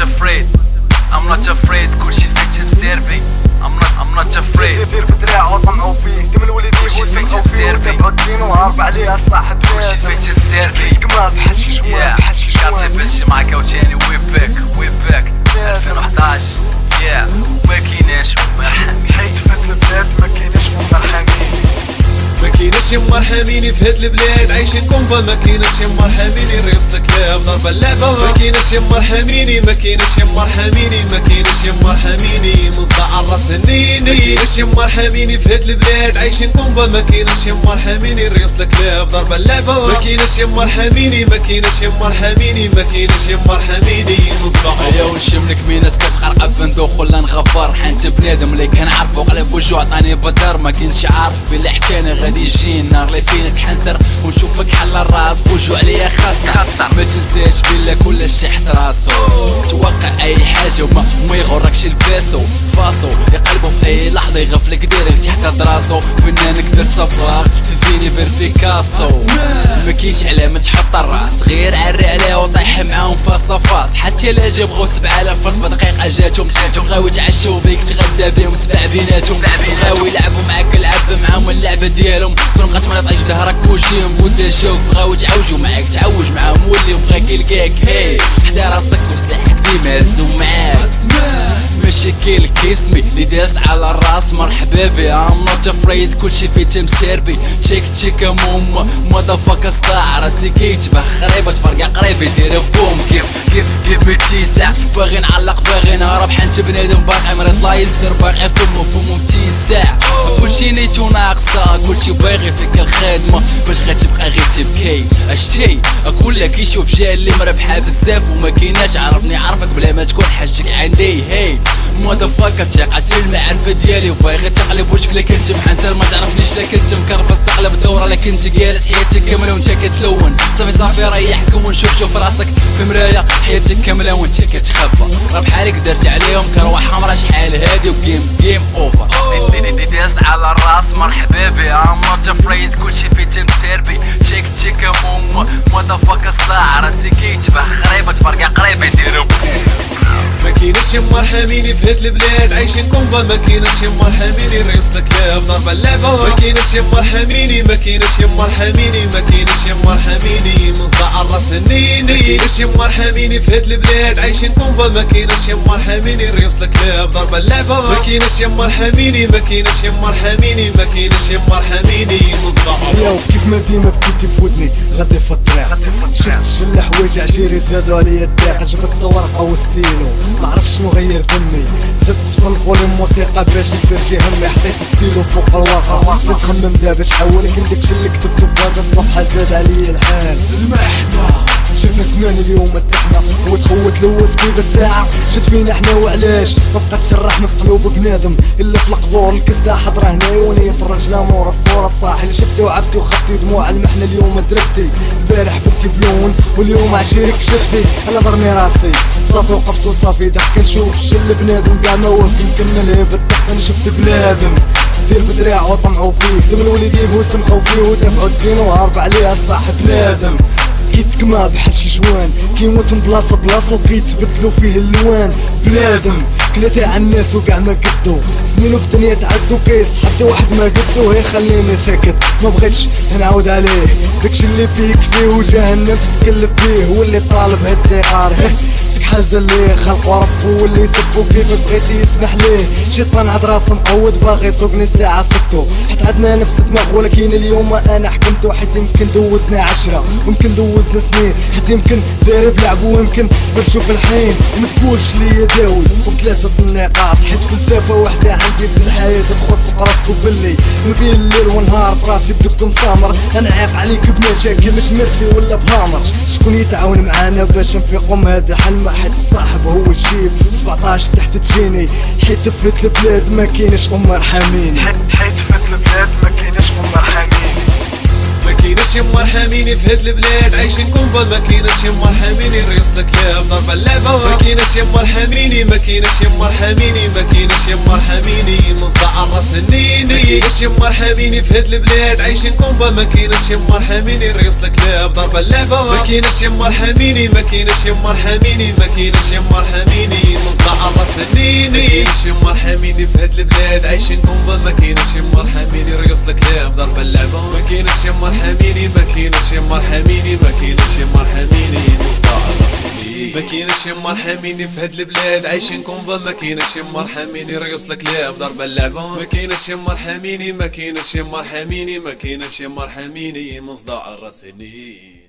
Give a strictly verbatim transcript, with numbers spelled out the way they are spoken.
afraid I'm not afraid كلشي فايت بسيربي I'm not I'm not afraid دير بدراعو طمعو فيه دم الوليدين وسمعو فيه وتابعو الدين وهرب عليه الصاحب كلشي فايت بسيربي كما بحال شي جوان بحال شي جوان كارتي بلجي معاك عاوتاني وي باك وي باك ألفين وحداش يا مكيناش مرحمين حيت فهاد البلاد مكيناش مرحمين مكيناش يما رحميني في هاد البلاد عايشين كومبا مكيناش يما رحميني الريوس الكلاب ضربة اللعبة مكيناش يما رحميني مكيناش يما رحميني مكيناش يما رحميني من صداع الراس النيني مكيناش يما رحميني في هاد البلاد عايشين كومبا مكيناش يما رحميني الريوس الكلاب ضربة اللعبة مكيناش يما رحميني مكيناش يما رحميني مكيناش يما رحميني من صداع يا وش منك ميناس كتقرقب بندوخ ولا نغبر حنت بنادم اللي كنعرفو قلب وجهو عطاني بدر ما كنتش عارف بلي حتى انا غادي يجي النهار اللي فينا تحنسر ونشوفك حل الراس بوجو عليا خاصة ما تنساش بلا كلشي حت راسو توقع اي حاجة وما ما يغركش الباسو فاسو يقلبو في اي لحظة يغفلك ديرك تحت دراسو فنان كدير صفاق في فيني فيرتيكاسو ما كاينش علامة تحط الراس غير عري عليه وطيح معاهم فاس فاس حتى لا جا بغاو سبعة آلاف فاس بدقيقة جاتهم بغاو يتعشاو بيك تغدا بيهم سبع بيناتهم بغاو يلعبوا معاك العب معاهم اللعبة ديالهم كون بغات ما تعيش ظهرك كلشي مبودا شوف بغاو يتعوجوا معاك تعوج معاهم واللي بغاك يلقاك هي حدا راسك وسلاحك ديما هزو معاك ماشي كاين كيسمي اللي داس على الراس مرحبا بها ام نوت افريد كلشي فيه مسيربي تشيك تشيك موما ماذا فاك ستار راسي كيتبه قريبه تفرقع قريب يدير بوم كيف كيف كيف متيسع باغي نعلق باغي نهرب حنت بنادم باقي مريض لا يسر باقي فمو فمو متيسع كلشي نيتو ناقصه كلشي باغي فيك الخدمه باش غتبقى غير تبكي اشتي اقول لك يشوف جا اللي مربحه بزاف وما كايناش عرفني عرفك بلا ما تكون حاجك عندي هي ماذا فاك تقعد المعرفه ديالي وباغي تقلب وجهك لك انت محنسر ما تعرفنيش لك انت مكرفس تقلب الدوره لك انت جالس حياتك كامله وانت كتلون صافي صافي ريحكم ونشوف شوف راسك في مرايه حياتك كامله وانت كتخبى راه بحالك درت عليهم كروح حمرا شحال هادي وجيم جيم اوفر داز على الراس مرحبا بها ام نوت افريد كلشي فيه مسيربي تشيك تشيك موما ماذا فاك صاع راسي كيتبه قريبه تفرقع قريب يديرو مكيناش يما رحميني في هاد البلاد عايشين كومبا مكيناش يما رحميني الريوس الكلاب ضربة اللعبة مكيناش يما رحميني مكيناش يما رحميني مكيناش يما رحميني من صداع الراس النيني مكيناش يما رحميني في هاد البلاد عايشين كومبا مكيناش يما رحميني الريوس الكلاب ضربة اللعبة مكيناش يما رحميني مكيناش يما رحميني مكيناش يما رحميني من صداع ياو كيف ما ديما بكيتي في ودني غادي في الطريق شفت الشله حوايج عشيري زادو عليا الداق جبت ورقه وستيلو معرفش شنو غير دمي زدت في الفوليوم موسيقى باش يفرجي همي حطيت ستيلو فوق الورقه نتخمم دابا شحال ولكن داكشي اللي كتبتو في هذا الصفحه زاد عليا الحال المحنه شفنا زمان اليوم اتحنا وتخوت لوز كيف الساعة شد فينا حنا وعلاش مبقاتش الرحمة في قلوب بنادم إلا في القبور الكسدة حضرة هنا ونية الرجلة مورا الصورة الصاحي اللي شفتي وعبتي وخفتي دموع المحنة اليوم درفتي امبارح بنتي بلون واليوم عشيرك شفتي انا ضرني راسي صافي وقفت وصافي ضحك نشوف شل بنادم كاع ما وقت نكمل بالضحك انا شفت بنادم دير بدراع وطمعو فيه دم الوليدين وسمحو فيه ودافعو الدين وهرب عليه الصاحب بنادم كيتكما بحال شي جوان كيموت من بلاصه بلاصه وكيتبدلو فيه اللوان بنادم كلا تاع الناس وكاع ما قدو سنينو في الدنيا تعدو كيس حتى واحد ما قدو هي خليني ساكت ما بغيتش نعاود عليه داكشي اللي فيك فيه وجهنم تتكلف بيه واللي طالب هالدقار حاجة اللي خلقو ربو واللي يسبو كيف بغيتي يسمح ليه شيطان عاد راسو مقود باغي يسوقني الساعة سكتو حيت عندنا نفس دماغ ولكن اليوم انا حكمتو حيت يمكن دوزنا عشرة ويمكن دوزنا سنين حيت يمكن داير بلعبو ويمكن فرشو في الحين ومتقولش ليا داوي وبثلاثة النقاط حيت فلسفة وحدة عندي في الحياة تخص راسكو باللي نبين الليل ونهار فراسي بدك مسامر انا عاق عليك بمشاكل مش مرسي ولا بهامر شكون يتعاون معانا باش نفيقو من هاد الحل حيت الصاحب هو الجيب سبعطاش تحت تجيني حيت فات البلاد ما كاينش ام رحميني حيت فات البلاد ما كاينش ام رحميني كايناش مرحميني في هاد البلاد عايشين كومبا ما كايناش مرحميني ريوس الكلاب ضرب اللعبة ما كايناش مرحميني ما كايناش مرحميني ما كايناش مرحميني مصدع الراس النيني ما كايناش مرحميني في هاد البلاد عايشين كومبا ما كايناش مرحميني ريوس الكلاب ضرب اللعبة ما كايناش مرحميني ما كايناش مرحميني ما كايناش مرحميني مصدع الراس النيني ما كايناش مرحميني في هاد البلاد عايشين كومبا ما كايناش مرحميني ريوس الكلاب ضرب اللعبة ما كايناش مرحميني ما كايناش مرحميني ما كايناش مرحميني مصدع الراس النيني ما كايناش مرحميني في هاد البلاد عايشين كومبا ما كايناش مرحميني ريوس الكلاب ضرب اللعبة ما كايناش مرحميني ما كايناش مرحميني ما كايناش مرحميني مصدع الراس النيني.